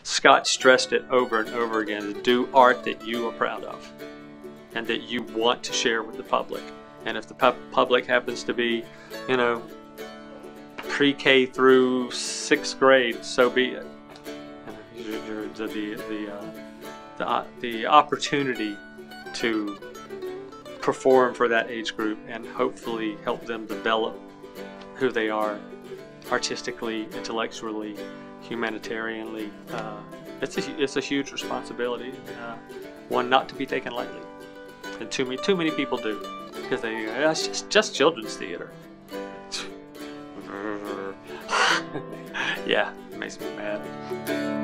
Scott stressed it over and over again, to do art that you are proud of and that you want to share with the public. And if the public happens to be, you know, pre-K through 6th grade, so be it. The opportunity to perform for that age group and hopefully help them develop who they are artistically, intellectually, humanitarianly. It's a huge responsibility, one not to be taken lightly, and too many people do, because it's just children's theater. Yeah, it makes me mad.